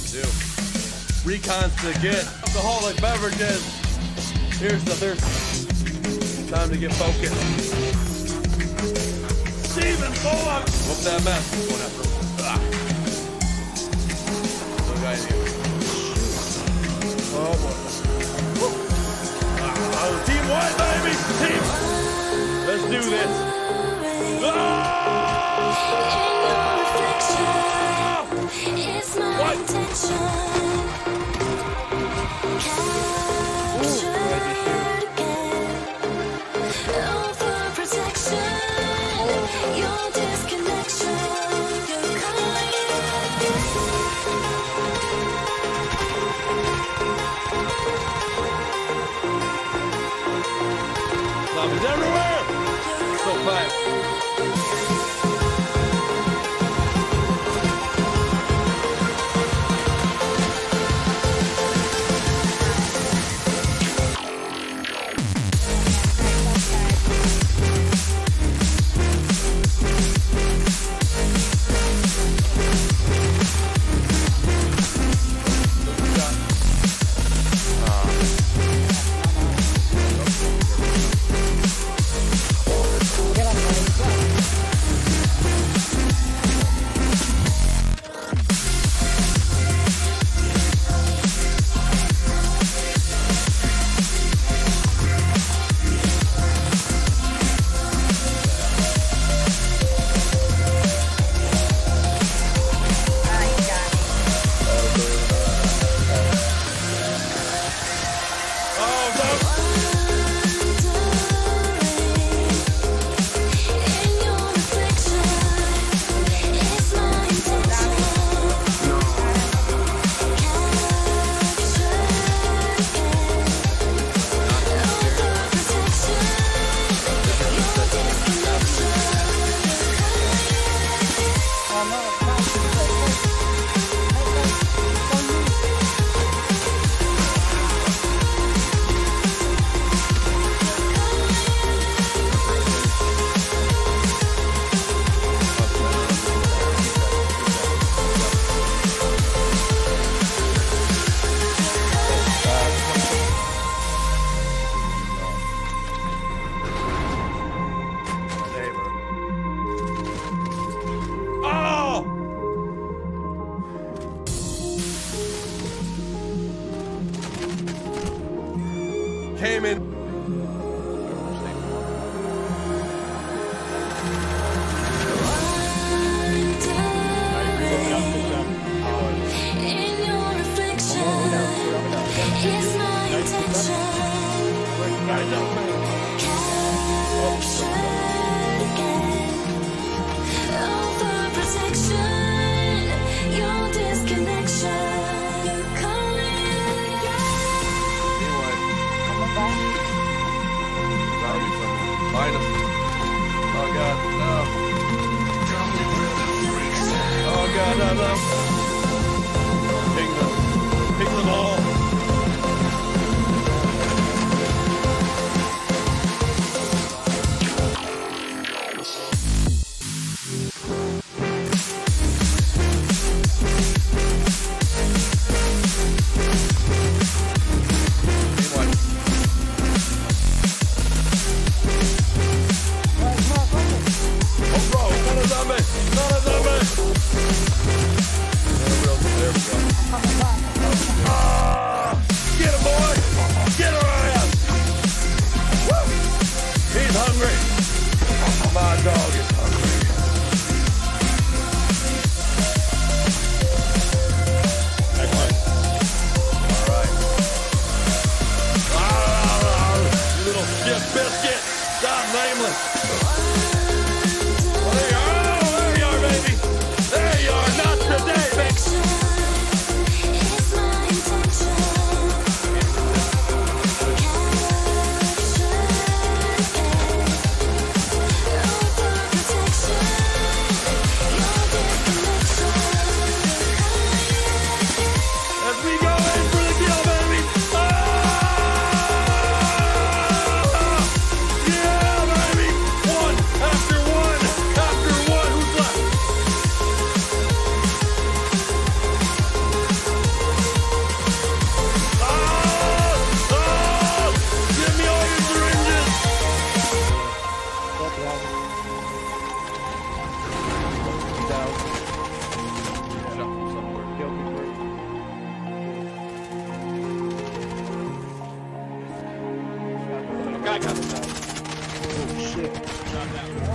do. Recons to get alcoholic beverages. Here's the thirst. Time to get focused. Steven Bullock! Whoop that mess. Going after him. Look at you. Oh boy. Oh, team white, baby! Team! Let's do this. What? Zombies everywhere! So fast. Came in. In your reflection, it's my intention. Captured again. Overprotection, your disconnection. You're calling. Anyway. I got the ball. Oh shit. Got that one.